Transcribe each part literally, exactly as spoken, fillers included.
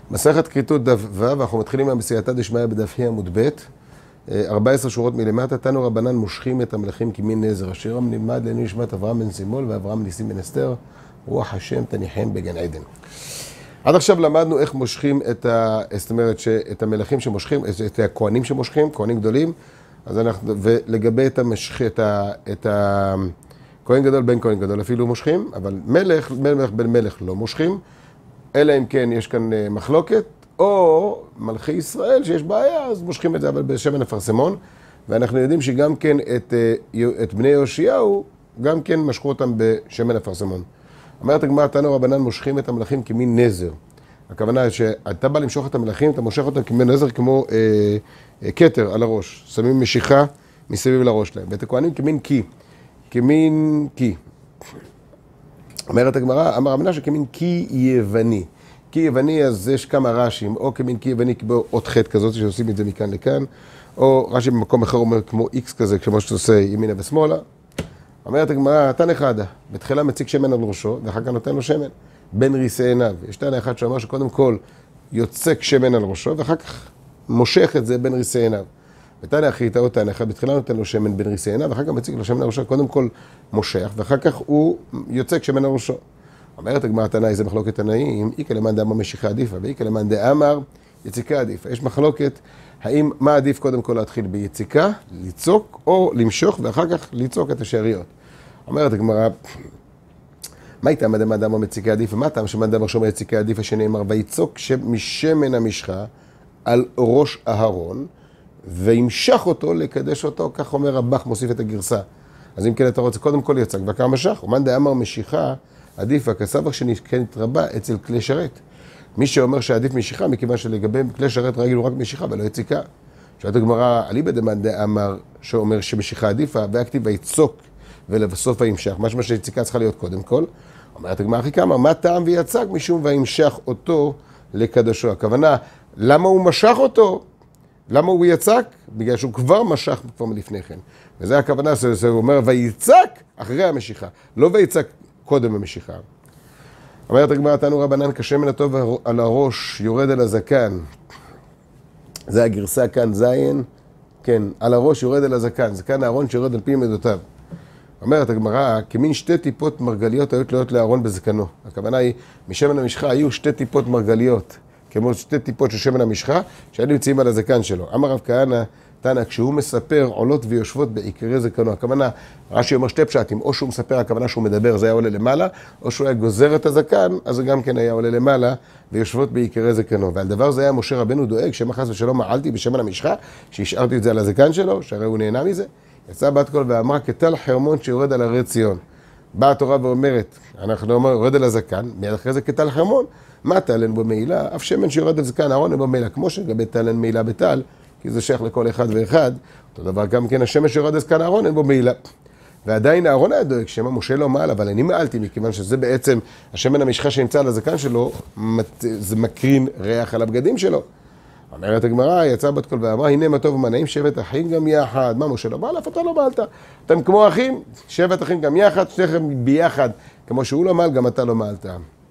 מסכת כריתות דף ו', אנחנו מתחילים מהמסייעתא דשמיא בדף ה' עמוד ב', ארבע עשרה שורות מלמטה. תנו רבנן מושכים את המלכים כמין נזר. השירם נלמד לעילוי נשמת אברהם בן סימול ואברהם ניסים בן אסתר, רוח השם תניחם בגן עדן. עד עכשיו למדנו איך מושכים את ה... זאת אומרת שאת המלכים שמושכים, את הכהנים שמושכים, כהנים גדולים, אז אנחנו, ולגבי את המשך, את ה... את ה... כהן גדול בין כהן גדול אפילו מושכים, אבל מלך, מלך בין מלך לא מושכים, אלא אם כן יש כאן מחלוקת, או מלכי ישראל שיש בעיה, אז מושכים את זה, אבל בשמן אפרסמון, ואנחנו יודעים שגם כן את, את בני יאשיהו, גם כן משכו אותם בשמן אפרסמון. אומרת הגמרא, תנו רבנן מושכים את המלכים כמין נזר. הכוונה שאתה בא למשוך את המלכים, אתה מושך אותם כמין נזר כמו אה, אה, כתר על הראש, שמים משיכה מסביב לראש להם, ואת הכהנים כמין קי, כמין קי. אומרת הגמרא, אמר רב מנשה כמין קי יווני. קי יווני, אז יש כמה רשים, או כמין קי יווני כמו אות חטא כזאת, שעושים את זה מכאן לכאן, או רש"י במקום אחר אומר כמו איקס כזה, כמו שאתה עושה ימינה ושמאלה. אומרת הגמרא, תנא חדא, בתחילה מציג שמן על ראשו, ואחר כך נותן לו שמן, בין ריסי עיניו. יש תנא אחד שאומר שקודם כל יוצק שמן על ראשו, ואחר כך מושך את זה בין ריסי עיניו. ותנא אחרית עוד תנא אחד, בתחילה נותן לו שמן בין ריסי עיניו, ואחר כך מציג לו שמן על ראשו, קודם כל מושך, ואחר כך הוא יוצק שמן על ראשו. אומרת הגמרא, תנאי זה מחלוקת תנאים, איקא למאן דאמר משיכה עדיפה, ואיקא למאן דאמר יציקה עדיפה. יש מחלוקת, האם מה עדיף קודם כל להתחיל ביציקה, ליצוק, או למשוך, ואחר כך ליצוק את השאריות. אומרת הגמרא, מה איתה מאן דאמר מציקה עדיפה? מה טעם שמאן דאמר שאומר יציקה עדיפה שנאמר, ויצוק משמן המשחה על ראש אהרון, וימשך אותו לקדש אותו, כך אומר רבך, מוסיף את הגרסה. אז אם כן אתה רוצה, קודם כל יצק, וכר משך, ומאן דאמר משיכה עדיפה, כסבר שכן התרבה אצל כלי שרת. מי שאומר שעדיף משיכה, מכיוון שלגבי כלי שרת רגיל הוא רק משיכה ולא יציקה. שואלת הגמרא, אליבא דמאן דאמר שאומר שמשיכה עדיפה, והכתיב ויצוק ולבסוף וימשך, משמע שיציקה צריכה להיות קודם כל. אומרת הגמרא הכי כמה, מה טעם ויצק משום וימשך אותו לקדשו? הכוונה, למה הוא משך אותו? למה הוא יצק? בגלל שהוא כבר משך כבר מלפני כן. וזה הכוונה, זה אומר ויצק אחרי המשיכה, לא ויצק קודם המשיכה. אומרת הגמרא, תנו רבנן כשמן הטוב על הראש יורד על הזקן. זה הגרסה כאן זין, כן, על הראש יורד על הזקן, זקן הארון שיורד על פי מידותיו. אומרת הגמרא, כמין שתי טיפות מרגליות היו תלויות לארון בזקנו. הכוונה היא, משמן המשחה היו שתי טיפות מרגליות, כמו שתי טיפות של שמן המשחה, שהיו נמצאים על הזקן שלו. אמר רב כהנא, תנא, כשהוא מספר עולות ויושבות בעיקרי זקנו, הכוונה, רש"י אומר שתי פשטים, או שהוא מספר, הכוונה שהוא מדבר, זה היה עולה למעלה, או שהוא היה גוזר את הזקן, אז זה גם כן היה עולה למעלה, ויושבות בעיקרי זקנו. ועל דבר זה היה משה רבנו דואג, שמא חס ושלום מעלתי בשמן המשחה, שהשארתי את זה על הזקן שלו, שהרי הוא נהנה מזה. יצאה בת קול ואמרה, כטל חרמון שיורד על הרי ציון. באה התורה ואומרת, אנחנו אומרים, יורד על הזקן, מיד אחרי זה כטל חרמון, מה תלן בו מעילה? אף שמן שיורד על זקן, ארון בו מעילה, כמו שלגבי תלן מעילה בטל, כי זה שייך לכל אחד ואחד. אותו דבר גם כן, השמן שיורד על זקן הארון, אין בו מעילה. ועדיין הארון היה דואג, שמא משה לא מעל, אבל אני מעלתי, מכיוון שזה בעצם, השמן המשחה שנמצא על הזקן שלו, זה מקרין ריח על הבגדים שלו. אומרת הגמרא, יצאה בת קול ואמרה, הנה מה טוב ומה נעים, שבט אחים גם יחד. מה משה לא מעל, אף אתה לא מעלת. אתם כמו אחים, שבט אחים גם יחד, שניכם ביחד. כמו שהוא לא מעל, גם אתה לא מעלת.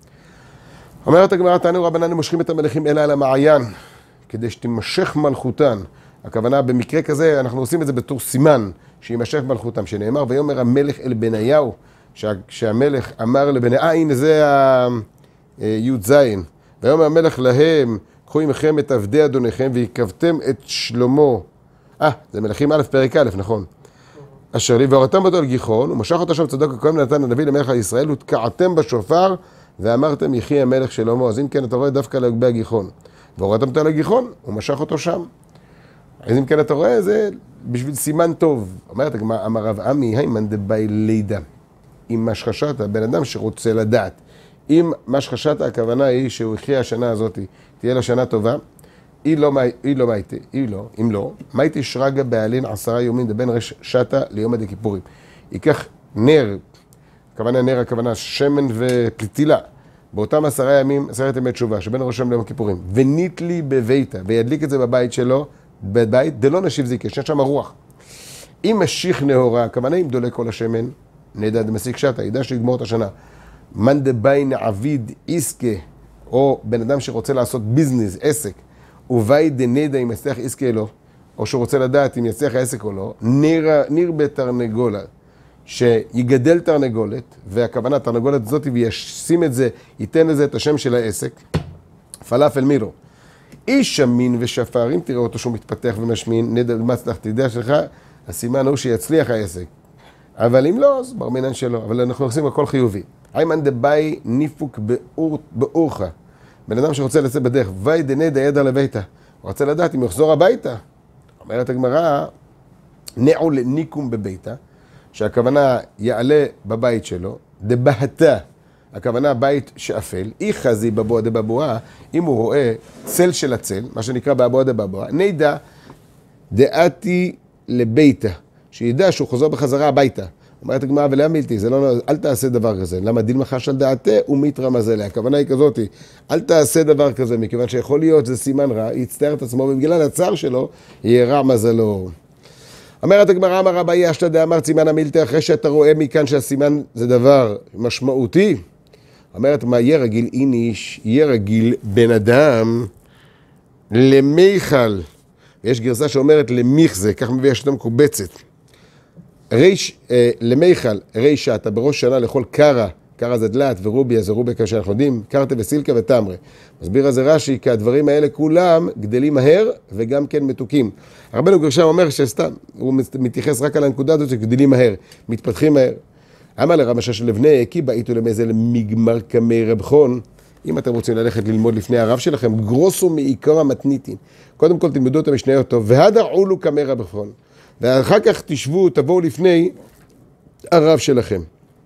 אומרת הגמרא, תנו רבנן מושכים את המלכים אלא על המעיין, כדי שתימשך מלכותן. הכוונה, במקרה כזה, אנחנו עושים את זה בתור סימן, שימשך מלכותם, שנאמר, ויאמר המלך אל בניהו, שהמלך אמר לבניהו, אה, הנה זה הי"ז, ויאמר המלך להם, קחו עמכם את עבדי אדוניכם, ויקבתם את שלמה. אה, זה מלכים א' פרק א', נכון. אשר לי, והורתם אותו על גיחון, ומשך אותו שם צדוק הכהן ונתן הנביא למלך על ישראל, ותקעתם בשופר, ואמרתם יחי המלך שלמה. אז אם כן, אתה רואה דווקא לגבי הגיחון. והורתם אותו על הגיחון, הוא משך אותו שם. אז אם כן, אתה רואה, זה בשביל סימן טוב. אומרת, אמר רב עמי, היימן דבאי לידה. אם מה שחשת, בן אדם שרוצה לדעת. אם מה שחשת, הכוונה היא שהוא יחיה השנה הזאת, תהיה לה שנה טובה, היא לא, היא לא מייתי, היא לא, אם לא, מייתי שרגה בעלין עשרה יומים דבין רש שתה ליום עדי כיפורים. ייקח נר, הכוונה נר, הכוונה שמן ופתילה, באותם עשרה ימים, עשרת ימי תשובה, שבין ראשם ליום הכיפורים, וניתלי בביתה, וידליק את זה בבית שלו, בבית, דלא נשיב זיקה, שיש שם הרוח. אם משיך נהורה, הכוונה אם דולק כל השמן, נדע דמסיק שתה, ידע שיגמור את השנה. מן דביין עביד איסקה, או בן אדם שרוצה לעשות ביזנס, עסק, ובאי דנדע אם יצליח עסקי לו, או שהוא רוצה לדעת אם יצליח העסק או לא, ניר, ניר בתרנגולה, שיגדל תרנגולת, והכוונה תרנגולת הזאת, וישים את זה, ייתן לזה את השם של העסק, פלאפל מירו. איש שמין ושפר, אם תראה אותו שהוא מתפתח ומשמין, נדע מצלח תדע שלך, הסימן הוא שיצליח העסק. אבל אם לא, אז ברמינן שלו, אבל אנחנו עושים הכל חיובי. איימן דבאי ניפוק באורחה. בן אדם שרוצה לצאת בדרך, ואי דנדע ידע לביתה. הוא רוצה לדעת אם יחזור הביתה. אומרת הגמרא, נעו לניקום בביתה, שהכוונה יעלה בבית שלו, דבהתה, הכוונה בית שאפל, אי חזי בבואה דבבואה, אם הוא רואה צל של הצל, מה שנקרא בבואה דבבואה, נדע דעתי לביתה, שידע שהוא חוזר בחזרה הביתה. אומרת הגמרא, ולמה מילתי, זה לא, אל תעשה דבר כזה, למה דיל מחש על דעתה ומיתרא מזלה, הכוונה היא כזאת, אל תעשה דבר כזה, מכיוון שיכול להיות שזה סימן רע, יצטער את עצמו, ובגלל הצער שלו, יהיה רע מזלו. אומרת הגמרא, אמר רבי אשתא דאמר סימן המילתא, אחרי שאתה רואה מכאן שהסימן זה דבר משמעותי, אומרת מה, יהיה רגיל איניש, יהיה רגיל בן אדם למיכל, ויש גרסה שאומרת למיכזה, כך מביא השתא מקובצת. ריש, אה, למיכל, רישה, אתה בראש שנה לאכול קרה, קרה זה דלת ורוביה זה רובי כאשר אנחנו יודעים, קרטה וסילקה ותמרה. מסביר על זה רש"י, כי הדברים האלה כולם גדלים מהר וגם כן מתוקים. רבנו גרשם אומר שסתם, הוא מתייחס רק על הנקודה הזאת שגדלים מהר, מתפתחים מהר. אמר לרב משאש לבני, כי באיתו למזה למגמר כמי רב חון, אם אתם רוצים ללכת ללמוד לפני הרב שלכם, גרוסו מעיקר המתניתין. קודם כל תלמדו את המשניות טוב, והדר עולו כמי רב חון. ואחר כך תשבו, תבואו לפני הרב שלכם.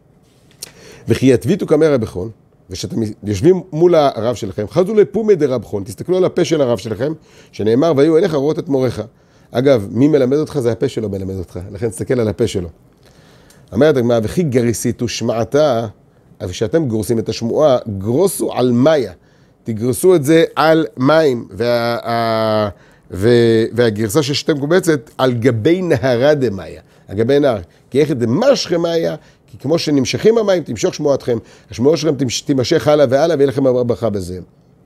וכי יתביטו כמי רב חון, ושאתם יושבים מול הרב שלכם, חזו לפומי דרב חון, תסתכלו על הפה של הרב שלכם, שנאמר, והיו אליך רואות את מורך. אגב, מי מלמד אותך? זה הפה שלו מלמד אותך, לכן תסתכל על הפה שלו. אומרת הגמרא, וכי גריסיתו שמעתה, אבל שאתם גורסים את השמועה, גרוסו על מאיה, תגרסו את זה על מים, וה, והגרסה ששתם קובצת על גבי נהרה דמאיה, על גבי נהר, כי איך דמשכם מאיה, כי כמו שנמשכים המים, תמשוך שמועתכם, השמועה שלכם תימשך הלאה והלאה, ויהיה לכם ברכה בזה.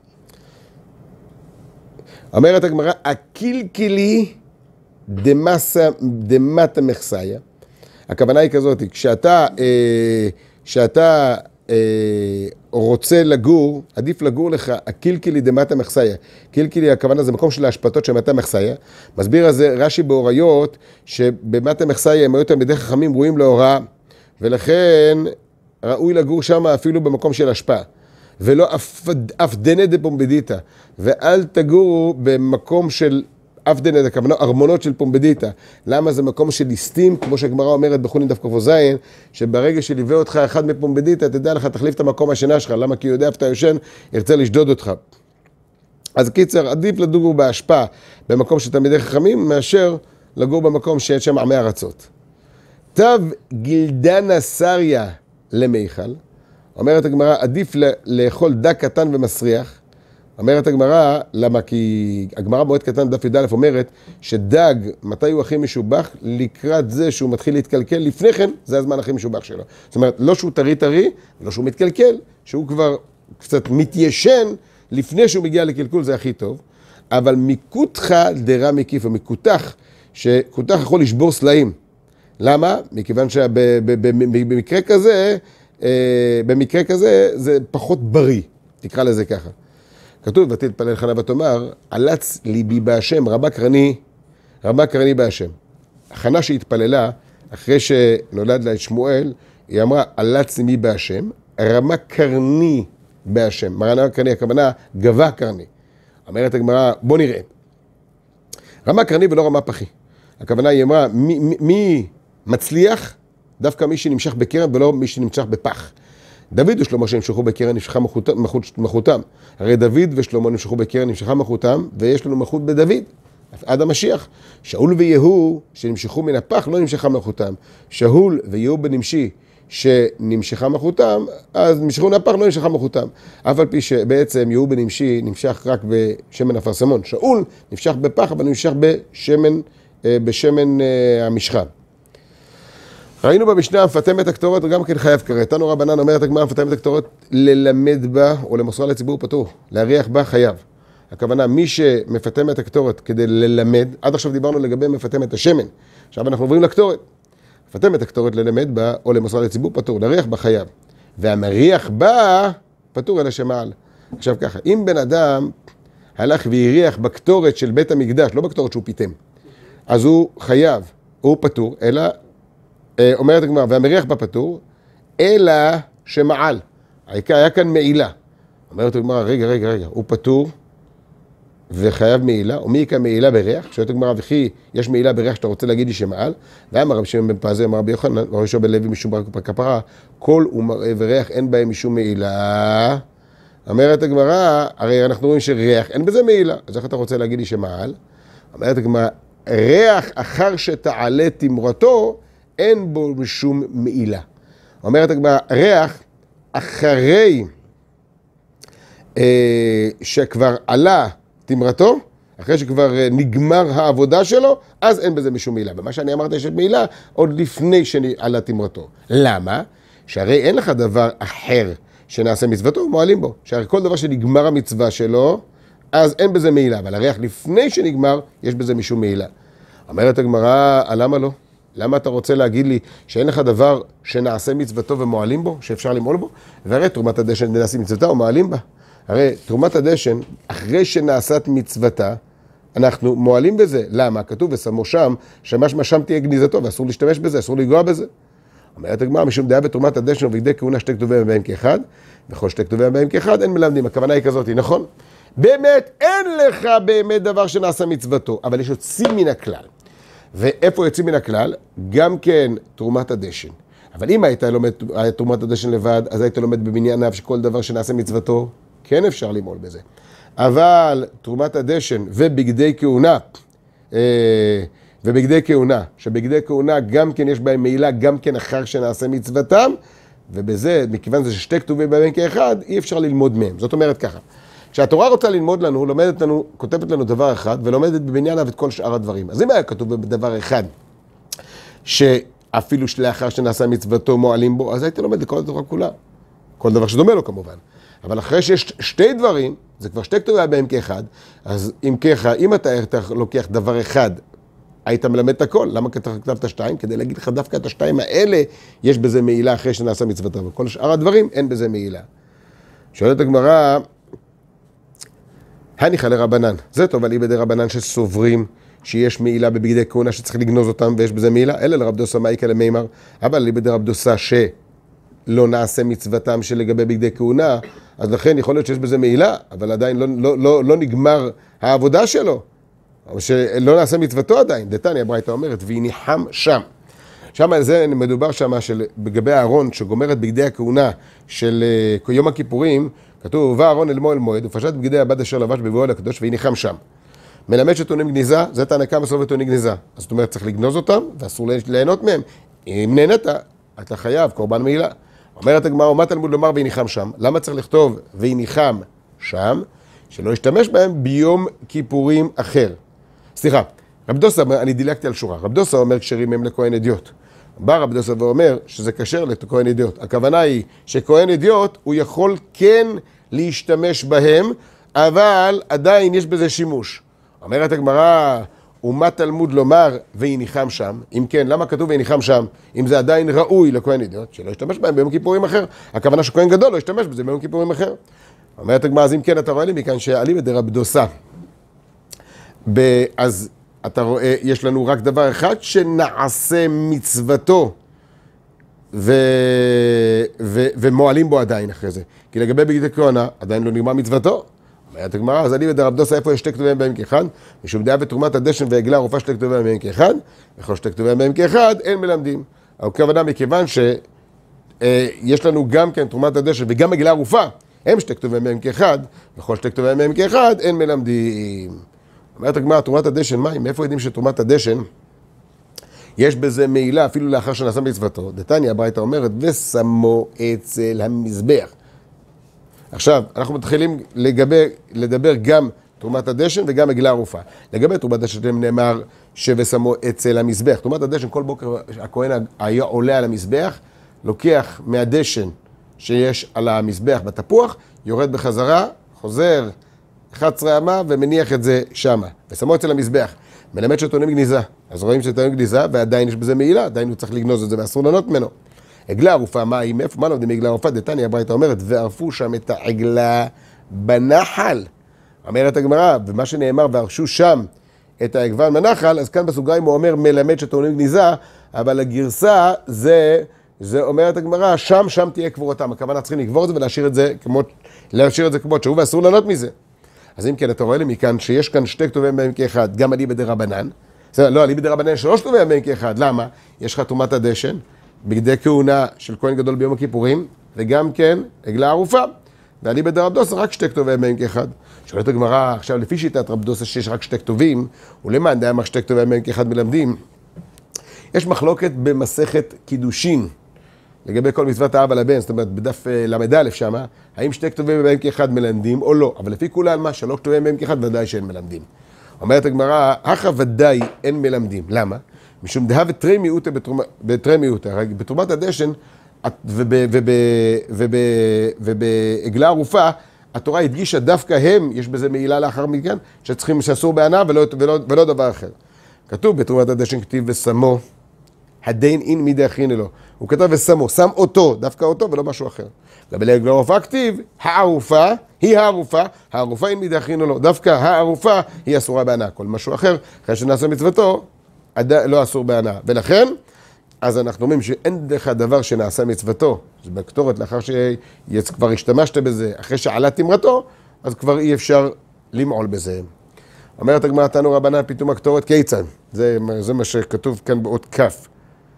אומרת הגמרא, הקלקלי דמסה, דמטה מחסיה, הכוונה היא כזאת, כשאתה, אה, כשאתה אה, רוצה לגור, עדיף לגור לך, הקלקלי דמטה מחסיה. קלקלי, הכוונה זה מקום של ההשפטות של מטה מחסיה. מסביר על זה רש"י באוריות, שבמטה מחסיה הם היו תלמידי חכמים ראויים להוראה, ולכן ראוי לגור שם אפילו במקום של השפעה. ולא אף דנא דפומבדיתא, ואל תגורו במקום של אף דנא, הכוונה ארמונות של פומבדיתא. למה? זה מקום של ליסטים, כמו שהגמרא אומרת בחולין דף כ"ז, שברגע שליווה אותך אחד מפומבדיתא, תדע לך, תחליף את המקום השינה שלך. למה? כי הוא יודע איפה אתה יושן, ירצה לשדוד אותך. אז קיצר, עדיף לגור בהשפעה במקום של תלמידי חכמים, מאשר לגור במקום שאין שם עמי ארצות. תו גילדנה סריה למיכל, אומרת הגמרא, עדיף לאכול דק קטן ומסריח. אומרת הגמרא, למה? כי הגמרא במועד קטן דף י"א אומרת שדג, מתי הוא הכי משובח? לקראת זה שהוא מתחיל להתקלקל, לפני כן זה הזמן הכי משובח שלו. זאת אומרת, לא שהוא טרי טרי, לא שהוא מתקלקל, שהוא כבר קצת מתיישן, לפני שהוא מגיע לקלקול זה הכי טוב. אבל מקותך דרה מקיפה, מקותך, שקותך יכול לשבור סלעים. למה? מכיוון שבמקרה כזה, במקרה כזה זה פחות בריא, תקרא לזה ככה. כתוב, ותתפלל חנה ותאמר, עלץ ליבי בהשם, רבה קרני, רבה קרני בהשם. חנה שהתפללה, אחרי שנולד לה את שמואל, היא אמרה, עלץ ליבי בהשם, רמה קרני בהשם. מרנה קרני, הכוונה, גבה קרני. אומרת הגמרא, בוא נראה. רמה קרני ולא רמה פחי. הכוונה היא אמרה, מי, מי, מי מצליח? דווקא מי שנמשך בקרן ולא מי שנמשך בפח. דוד ושלמה שנמשכו בקרן נמשכה מלכותם. הרי דוד ושלמה נמשכו בקרן נמשכה מלכותם, ויש לנו מלכות בדוד, עד המשיח. שאול ויהוא שנמשכו מן הפח לא נמשכה מלכותם. שאול ויהוא בנמשי שנמשכה מלכותם, אז נמשכו מן הפח לא נמשכה מלכותם. אף על פי שבעצם יהוא בנמשי נמשך רק בשמן אפרסמון. שאול נמשך בפח, אבל נמשך בשמן, בשמן המשחה. ראינו במשנה, המפטם את הקטורת, גם כן חייב כרת. תנו רבנן אומרת הגמרא, המפטם את הקטורת, ללמד בה או למוסרה לציבור פטור, להריח בה חייב. הכוונה, מי שמפטם את הקטורת כדי ללמד, עד עכשיו דיברנו לגבי מפטם את השמן, עכשיו אנחנו עוברים לקטורת. מפטם את הקטורת ללמד בה או למוסרה לציבור פטור, להריח בה חייב. והמריח בה פטור אלא שמעל. עכשיו ככה, אם בן אדם הלך והריח בקטורת של בית המקדש, לא בקטורת שהוא פיתם, אז הוא חייב, הוא פטור, אלא, אומרת הגמרא, והמריח בה פטור, אלא שמעל. היה כאן מעילה. אומרת הגמרא, רגע, רגע, רגע, הוא פטור וחייב מעילה, ומי יקה מעילה בריח? שואלת הגמרא, וכי יש מעילה בריח שאתה רוצה להגיד לי שמעל? ואמר רבי שמעון בן פזי, אמר רבי יוחנן, אמר רבי בן לוי משום כפרה, כל ומראה וריח אין בהם משום מעילה. אומרת הגמרא, הרי אנחנו רואים שריח אין בזה מעילה, אז איך אתה רוצה להגיד לי שמעל? אומרת הגמרא, ריח אחר שתעלה תמרתו, אין בו משום מעילה. אומרת הגמרא, ריח אחרי אה, שכבר עלה תמרתו, אחרי שכבר נגמר העבודה שלו, אז אין בזה משום מעילה. ומה שאני אמרתי שיש מעילה, עוד לפני שעלה תמרתו. למה? שהרי אין לך דבר אחר שנעשה מצוותו, מועלים בו. שהרי כל דבר שנגמר המצווה שלו, אז אין בזה מעילה. אבל הריח לפני שנגמר, יש בזה משום מעילה. אומרת הגמרא, למה לא? למה אתה רוצה להגיד לי שאין לך דבר שנעשה מצוותו ומועלים בו, שאפשר למעול בו? והרי תרומת הדשן נעשה מצוותה ומועלים בה. הרי תרומת הדשן, אחרי שנעשת מצוותה, אנחנו מועלים בזה. למה? כתוב ושמו שם, שמשמע שם תהיה גניזתו, ואסור להשתמש בזה, אסור לגוע בזה. אומרת הגמרא, משום דעה בתרומת הדשן ובגדי כהונה שתי כתובים בהם כאחד, וכל שתי כתובים בהם כאחד, אין מלמדים. הכוונה היא כזאת, נכון? באמת, אין לך באמת דבר שנעשה מצוותו, אבל יש יוצאים מן הכלל. ואיפה יוצאים מן הכלל? גם כן תרומת הדשן. אבל אם היית לומד תרומת הדשן לבד, אז היית לומד בבנייניו שכל דבר שנעשה מצוותו, כן אפשר למעול בזה. אבל תרומת הדשן ובגדי כהונה, ובגדי כהונה, שבגדי כהונה גם כן יש בהם מעילה, גם כן אחר שנעשה מצוותם, ובזה, מכיוון זה ששתי כתובים בהם כאחד, אי אפשר ללמוד מהם. זאת אומרת ככה, כשהתורה רוצה ללמוד לנו, לומדת לנו, כותבת לנו דבר אחד, ולומדת בבנייניו את כל שאר הדברים. אז אם היה כתוב בדבר אחד, שאפילו לאחר שנעשה מצוותו מועלים בו, אז הייתי לומד לכל התורה כולה. כל דבר שדומה לו כמובן. אבל אחרי שיש שתי דברים, זה כבר שתי כתובים בהם כאחד, אז אם ככה, אם אתה לוקח דבר אחד, היית מלמד את הכל. למה כתבת שתיים? כדי להגיד לך דווקא את השתיים האלה, יש בזה מעילה אחרי שנעשה מצוותו. וכל שאר הדברים, אין בזה מעילה. שואלת הגמרא, הניחא לרבנן. זה טוב על איבדי רבנן שסוברים שיש מעילה בבגדי כהונה שצריך לגנוז אותם ויש בזה מעילה. אלא לרב דוסה מאיקה למימר, אבל איבדי רב דוסה שלא נעשה מצוותם שלגבי בגדי כהונה, אז לכן יכול להיות שיש בזה מעילה, אבל עדיין לא, לא, לא, לא נגמר העבודה שלו, או שלא נעשה מצוותו עדיין. דתניא ברייתא אומרת, והניחם שם. שם על זה מדובר שם של בגבי הארון שגומר את בגדי הכהונה של יום הכיפורים, כתוב, ובא אהרון אל מועד מועד, ופשט בגדי הבד אשר לבש בבואו אל הקדוש והניחם שם. מלמד שטוענים גניזה, זה תנא קמא סובר טוענים גניזה. אז זאת אומרת, צריך לגנוז אותם, ואסור ליהנות מהם. אם נהנית, אתה חייב, קורבן מעילה. אומרת הגמרא, ומה תלמוד לומר והניחם שם? למה צריך לכתוב והניחם שם? שלא ישתמש בהם ביום כיפורים אחר. סליחה, רב דוסה, אני דילגתי על שורה. רב דוסה אומר כשרים הם לכהן אדיוט. בא רב דוסה ואומר שזה כשר לכהן אדיוט. הכוונה היא שכהן אדיוט הוא יכול כן להשתמש בהם, אבל עדיין יש בזה שימוש. אומרת הגמרא, ומה תלמוד לומר והניחם שם? אם כן, למה כתוב והניחם שם? אם זה עדיין ראוי לכהן אדיוט, שלא ישתמש בהם ביום כיפורים אחר. הכוונה שכהן גדול לא ישתמש בזה ביום כיפורים אחר. אומרת הגמרא, אז אם כן, אתה רואה לי מכאן שעלים את רב דוסה. אז אתה רואה, יש לנו רק דבר אחד שנעשה מצוותו ו... ו... ומועלים בו עדיין אחרי זה. כי לגבי בגדי כהונה, עדיין לא נגמר מצוותו. אומרת הגמרא, אז אני ודרב דוסה, איפה יש שתי כתובים בהם כאחד? משום דעה ותרומת הדשן ועגלה ערופה שתי כתובים בהם כאחד, וכל שתי כתובים בהם כאחד, אין מלמדים. הכוונה מכיוון שיש לנו גם כן תרומת הדשן וגם עגלה ערופה, הם שתי כתובים בהם כאחד, וכל שתי כתובים בהם כאחד, אין מלמדים. אומרת הגמרא, תרומת הדשן, מה? מאיפה יודעים שתרומת הדשן יש בזה מעילה אפילו לאחר שנעשה מצוותו? דתניא ברייתא אומרת, ושמו אצל המזבח. עכשיו, אנחנו מתחילים לגבי, לדבר גם תרומת הדשן וגם עגלה ערופה. לגבי תרומת הדשן נאמר שבשמו אצל המזבח. תרומת הדשן, כל בוקר הכהן היה עולה על המזבח, לוקח מהדשן שיש על המזבח בתפוח, יורד בחזרה, חוזר אחת עשרה אמה ומניח את זה שמה. ושמו אצל המזבח. מלמד שטוענים גניזה. אז רואים שטוענים גניזה ועדיין יש בזה מעילה, עדיין הוא צריך לגנוז את זה ואסור לענות ממנו. עגלה ערופה, מה היא? מאיפה? מה לומדים מעגלה ערופה? דתניא הברייתא אומרת, וערפו שם את העגלה בנחל. אומרת הגמרא, ומה שנאמר, וערשו שם את העגבן בנחל, אז כאן בסוגריים הוא אומר, מלמד שטוענים גניזה, אבל הגרסה זה, זה אומרת הגמרא, שם, שם תהיה קבורתם. הכוונה צריכים לקבור את זה ולהשאיר את זה כמו, להשאיר את זה כמו שהוא, ואסור לענות מזה. אז אם כן, אתה רואה לי מכאן שיש כאן שתי כתובים בהם כאחד, גם אליבא דרבנן. לא, אליבא דרבנן שלוש כתובים בהם כאחד. למה? יש לך תרומת הדשן, בגדי כהונה של כהן גדול ביום הכיפורים, וגם כן עגלה ערופה. ואליבא דרבדוסה רק שתי כתובים בהם כאחד. שואלת הגמרא, עכשיו לפי שיטת רבדוסה שיש רק שתי כתובים, ולמען דאמר שתי כתובים בהם כאחד מלמדים. יש מחלוקת במסכת קידושין. לגבי כל מצוות האב על הבן, זאת אומרת, בדף למד א' שמה, האם שתי כתובים בהם כאחד מלמדים או לא, אבל לפי כולן מה, שלוש כתובים בהם כאחד ודאי שאין מלמדים. אומרת הגמרא, אחא ודאי אין מלמדים. למה? משום דהה ותרי מיעוטה בתרי מיעוטה, רק בתרומת הדשן ובעגלה ערופה, התורה הדגישה דווקא הם, יש בזה מעילה לאחר מכן, שצריכים, שאסור בענה ולא, ולא, ולא דבר אחר. כתוב בתרומת הדשן כתיב ושמו, הדין אין מידי הכין אלו. הוא כתב ושמו, שם אותו, דווקא אותו ולא משהו אחר. לגבי עגלה ערופה כתיב, הערופה היא הערופה, הערופה אין מידי הכין אלו. דווקא הערופה היא אסורה בענה. כל משהו אחר, אחרי שנעשה מצוותו, לא אסור בענה. ולכן, אז אנחנו אומרים שאין דרך הדבר שנעשה מצוותו, זה בקטורת לאחר שכבר השתמשת בזה, אחרי שעלה תמרתו, אז כבר אי אפשר למעול בזה. אומרת הגמרא תנו רבנן פתאום הקטורת כיצד. זה, זה מה שכתוב כאן באות כף.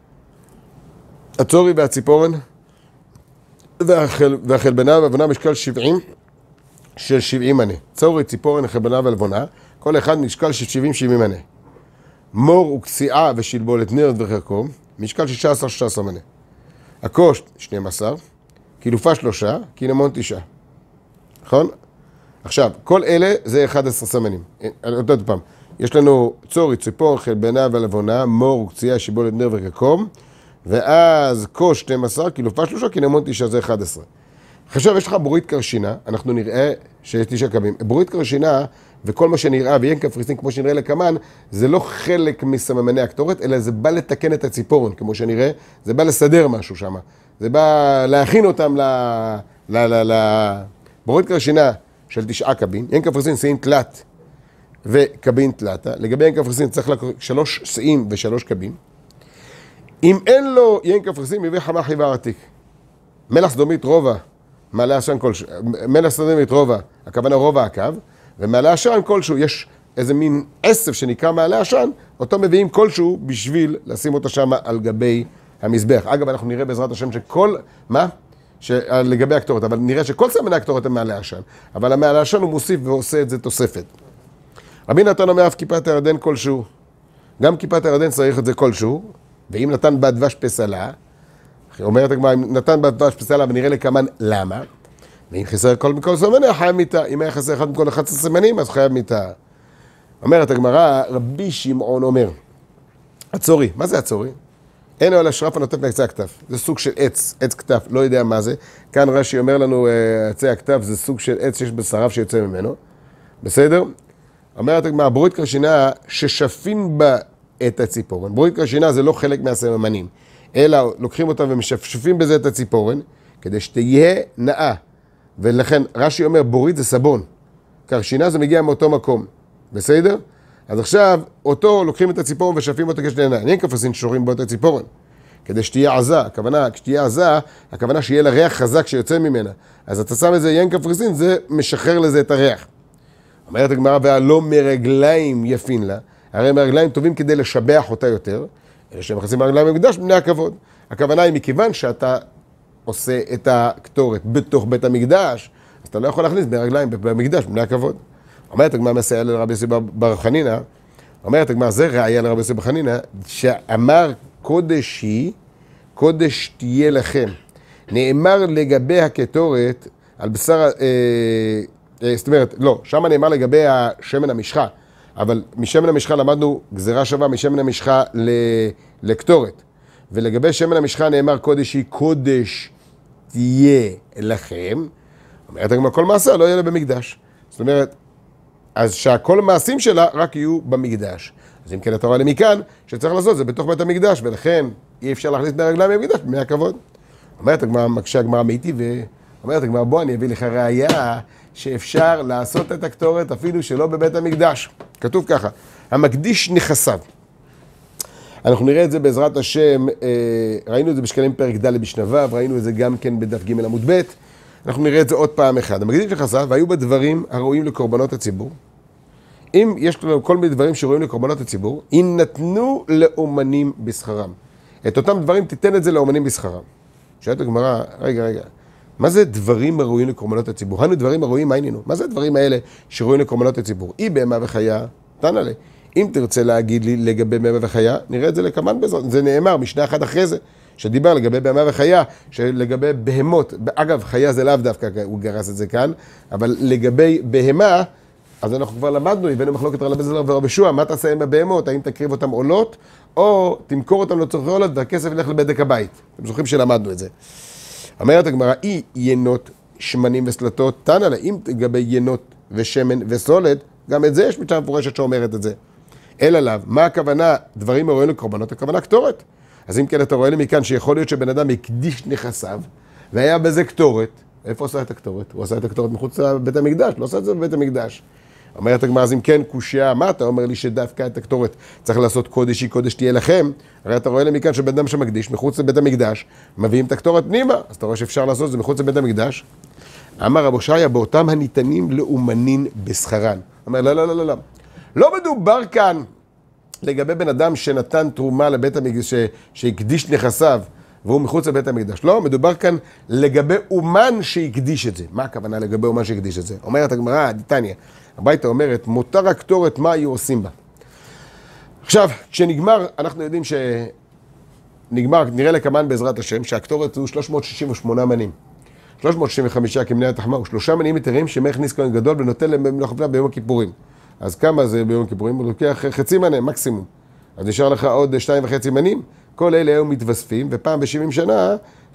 הצורי והציפורן והחלבנה והלבונה משקל שבעים של שבעים מנה. צורי, ציפורן, חלבנה והלבונה, כל אחד משקל של שבעים שבעים מנה. מור וקציעה ושלבולת נרד וחרקום, משקל שישה עשר שישה עשר מנה. הקוש שנים עשר, קילופה שלושה, קינמון תשעה. נכון? עכשיו, כל אלה זה אחד עשר סמנים. עוד פעם, יש לנו צורי, ציפורן, חלבנה והלבונה, מור וקציעה, שיבולת נרד וחרקום, ואז קוש שנים עשר, קילופה שלושה, קינמון תשעה, זה אחד עשר. עכשיו, יש לך בורית קרשינה, אנחנו נראה שיש תשעה קבים. בורית קרשינה, וכל מה שנראה, ויין קפריסין כמו שנראה לקמן, זה לא חלק מסממני הקטורת, אלא זה בא לתקן את הציפורן, כמו שנראה, זה בא לסדר משהו שם. זה בא להכין אותם ל... ל... ל... ל... בורית קרשינה של תשעה קבין, יין קפריסין שיאים תלת וקבין תלתה. לגבי יין קפריסין צריך לקרוא שלוש שיאים ושלוש קבין. אם אין לו יין קפריסין, מביא חמה חיבה עתיק. מלח סדומית רובע, מעלה עשן כלשהו, מלח סדומית רובע, הכוונה רובע הקו, ומעלה עשן כלשהו, יש איזה מין עשב שנקרא מעלה עשן, אותו מביאים כלשהו בשביל לשים אותו שם על גבי המזבח. אגב, אנחנו נראה בעזרת השם שכל, מה? לגבי הקטורת, אבל נראה שכל סמני הקטורת הם מעלה עשן, אבל המעלה עשן הוא מוסיף ועושה את זה תוספת. רבי נתן אומר אף כיפת הירדן כלשהו, גם כיפת הירדן צריך את זה כלשהו, ואם נתן בה דבש פסלה, אומרת הגמרא, אם נתן בה דבש פסלה ונראה לכמן למה, ואם חסר כל מכל סמני, חייב מיתה. אם היה חסר אחד מכל אחד עשרה סמנים, אז חייב מיתה. אומרת הגמרא, רבי שמעון אומר, הצורי, מה זה הצורי? אין על השרף הנוטף מקצה הכתף. זה סוג של עץ, עץ כתף, לא יודע מה זה. כאן רש"י אומר לנו, עצי הכתף זה סוג של עץ שיש בשריו שיוצא ממנו. בסדר? אומרת הגמרא, ברית קרשינה ששפין בה את הציפורן. ברית קרשינה זה לא חלק מהסממנים, אלא לוקחים אותם ומשפשפים בזה את הציפורן, כדי שתהיה נאה. ולכן רש"י אומר, בורית זה סבון. קרשינה זה מגיע מאותו מקום. בסדר? אז עכשיו, אותו לוקחים את הציפורן ושפים אותו כשתהיה נאה. אין קפריסין שורים בו את הציפורן. כדי שתהיה עזה. הכוונה, כשתהיה עזה, הכוונה שיהיה לה ריח חזק שיוצא ממנה. אז אתה שם את זה, יין קפריסין, זה משחרר לזה את הריח. אומרת הגמרא, והלא מרגליים יפין לה. הרי מרגליים טובים כדי לשבח אותה יותר. אלה שהם מכניסים מרגליים במקדש, בני הכבוד. הכוונה היא מכיוון שאתה עושה את הקטורת בתוך בית המקדש, אז אתה לא יכול להכניס ברגליים במקדש, בני הכבוד. אומרת הגמרא מסייע לרבי יוסי בר חנינא, אומרת הגמרא זה ראיה לרבי יוסי בר חנינא, שאמר קודש היא, קודש תהיה לכם. נאמר לגבי הקטורת, על בשר, אה, אה, זאת אומרת, לא, שם נאמר לגבי השמן המשחה, אבל משמן המשחה למדנו גזירה שווה משמן המשחה לקטורת. ולגבי שמן המשחה נאמר קודש היא קודש תהיה לכם. אומרת הגמרא כל מעשה לא יהיה לה במקדש. זאת אומרת, אז שהכל המעשים שלה רק יהיו במקדש. אז אם כן אתה רואה לי מכאן שצריך לעשות זה בתוך בית המקדש, ולכן אי אפשר להכניס מהרגליים במקדש במי הכבוד. אומרת הגמרא, מקשה הגמרא מאיתי ואומרת הגמרא בוא אני אביא לך ראיה שאפשר לעשות את הקטורת אפילו שלא בבית המקדש. כתוב ככה, המקדיש נכסיו. אנחנו נראה את זה בעזרת השם, ראינו את זה בשקלים פרק ד' בשנביו, ראינו את זה גם כן בדף ג' עמוד ב', אנחנו נראה את זה עוד פעם אחד. המקדיש נכסיו, והיו בדברים הראויים לקורבנות הציבור. אם יש לנו כל מיני דברים שראויים לקורבנות הציבור, יינתנו לאומנים בשכרם. את אותם דברים תיתן את זה לאומנים בשכרם. שואלת הגמרא, רגע, רגע, מה זה דברים הראויים לקורבנות הציבור? הנו דברים הראויים, מה עניינו? מה זה הדברים האלה שראויים לקורבנות הציבור? אי בהמה וחיה, תנא לי. אם תרצה להגיד לי לגבי בהמה וחיה, נראה את זה לכמן בעזרת. זה נאמר משנה אחת אחרי זה, שדיבר לגבי בהמה וחיה, שלגבי בהמות, אגב, חיה זה לאו דווקא, הוא גרס את זה כאן, אבל לגבי בהמה, אז אנחנו כבר למדנו, הבאנו מחלוקת רבי אלעזר ורבי שוע, מה תעשה עם הבהמות? האם תקריב אותם עולות, או תמכור אותם לצורכי עולות, והכסף ילך לבדק הבית. אתם זוכרים שלמדנו את זה. אומרת הגמרא, אי ינות, שמנים וסלטות, תנא לה, אם לגבי ינות ושמן וסולת, גם את זה יש משנה מפורשת שאומרת את זה. אלא לאו, מה הכוונה? דברים הראויים לקורבנות, הכוונה קטורת. אז אם כן אתה רואה לי מכאן שיכול להיות שבן אדם הקדיש נכסיו, והיה בזה קטורת. איפה עושה את הקטורת? הוא עושה את הקטורת מחוץ לבית המקדש, לא עושה את זה בבית המקדש. אומרת הגמרא, אז אם כן קושיה, מה אתה אומר לי שדווקא את הקטורת צריך לעשות קודש היא קודש תהיה לכם? הרי אתה רואה לי מכאן שבן אדם שמקדיש מחוץ לבית המקדש, מביאים את הקטורת פנימה, אז אתה רואה שאפשר לעשות את זה מחוץ לבית המקדש. אמר רב הושעיה, באותם הניתנים לאומנין בשכרן. אומר, לא, לא, לא, לא, לא. לא מדובר כאן לגבי בן אדם שנתן תרומה לבית המקדש, שהקדיש נכסיו, והוא מחוץ לבית המקדש. לא, מדובר כאן לגבי אומן שהקדיש את זה. מה הכוונה לגבי אומן שהקדיש את זה? אומרת הגמרא, דיתניא, הביתה אומרת, מותר הקטורת, מה היו עושים בה? עכשיו, כשנגמר, אנחנו יודעים שנגמר, נראה לכמן בעזרת השם, שהקטורת הוא שלוש מאות שישים ושמונה מנים. שלוש מאות שישים וחמש כמני התחמה, ושלושה מנים יתרים שמכניס כהן גדול ונותן להם לחפלה ביום הכיפורים. אז כמה זה ביום הכיפורים? הוא לוקח חצי מנה, מקסימום. אז נשאר לך עוד שתיים וחצי מנים. כל אלה היו מתווספים, ופעם ב-שבעים שנה